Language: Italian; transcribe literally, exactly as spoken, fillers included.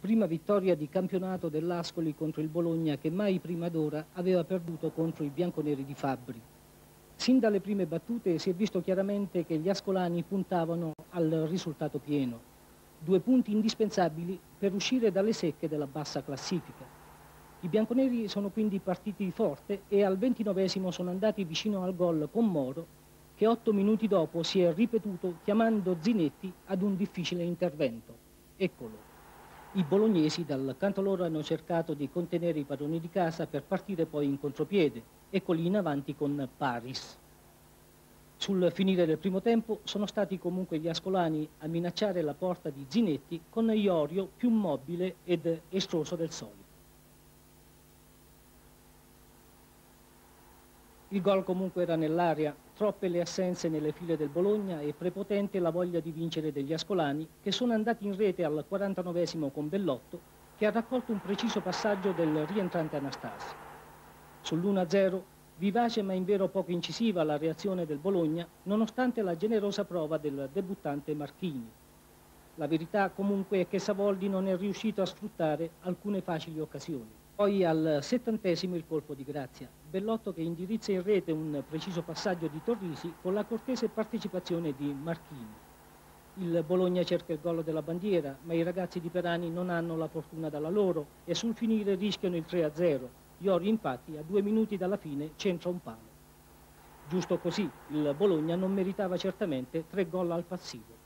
prima vittoria di campionato dell'Ascoli contro il Bologna che mai prima d'ora aveva perduto contro i bianconeri di Fabbri. Sin dalle prime battute si è visto chiaramente che gli ascolani puntavano al risultato pieno. Due punti indispensabili per uscire dalle secche della bassa classifica. I bianconeri sono quindi partiti forte e al ventinovesimo sono andati vicino al gol con Moro, che otto minuti dopo si è ripetuto chiamando Zinetti ad un difficile intervento. Eccolo. I bolognesi dal canto loro hanno cercato di contenere i padroni di casa per partire poi in contropiede, eccoli in avanti con Paris. Sul finire del primo tempo sono stati comunque gli ascolani a minacciare la porta di Zinetti con Iorio più mobile ed estroso del solito. Il gol comunque era nell'aria, troppe le assenze nelle file del Bologna e prepotente la voglia di vincere degli ascolani che sono andati in rete al quarantanovesimo con Bellotto che ha raccolto un preciso passaggio del rientrante Anastasi. Sull'uno a zero, vivace ma invero poco incisiva la reazione del Bologna nonostante la generosa prova del debuttante Marchini. La verità comunque è che Savoldi non è riuscito a sfruttare alcune facili occasioni. Poi al settantesimo il colpo di grazia, Bellotto che indirizza in rete un preciso passaggio di Torrisi con la cortese partecipazione di Marchini. Il Bologna cerca il gol della bandiera, ma i ragazzi di Perani non hanno la fortuna dalla loro e sul finire rischiano il tre a zero. Iorio infatti a due minuti dalla fine centra un palo. Giusto così, il Bologna non meritava certamente tre gol al passivo.